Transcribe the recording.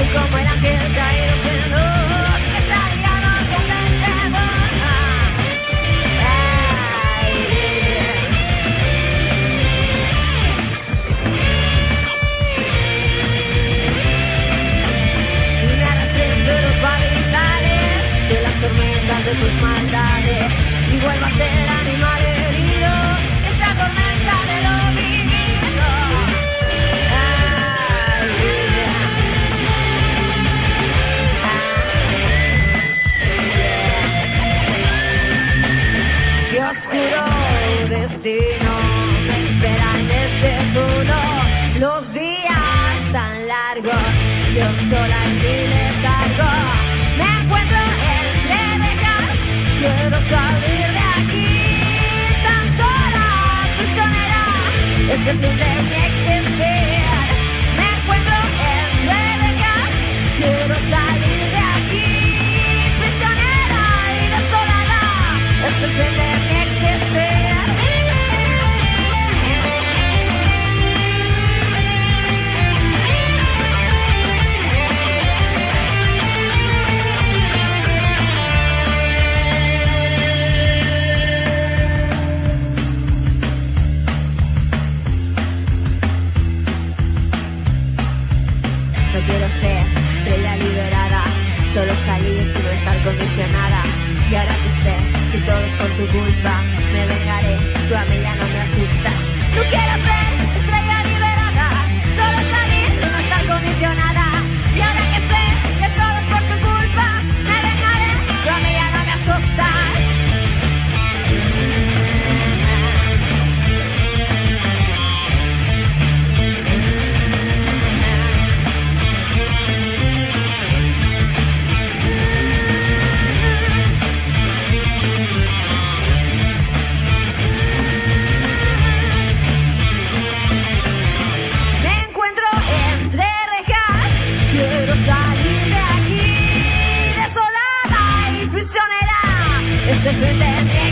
como el ángel caído siendo estaríamos contentos. Y me arrastré entre los barrizales de las tormentas de tus maldades y vuelvo a ser animal herido, esa tormenta de lo vivido. Qué oscuro destino me espera en este mundo, los días tan largos, yo sola en mi letargo. Me encuentro entre rejas, quiero salir de aquí, tan sola, prisionera, es el fin de mi existir. Me encuentro entre rejas, quiero salir de aquí, prisionera y desolada, es el fin de mi existir. No quiero ser estrella liberada, solo salir y no estar condicionada. Y ahora que sé que todo es por tu culpa, me vengaré, tú a mí ya no me asustas. No quiero ser estrella liberada, solo salir y no estar condicionada. Y ahora que sé que todo es por tu culpa, me vengaré, tú a mí ya no me asustas. Salir de aquí, desolada y prisionera, es el fin de mi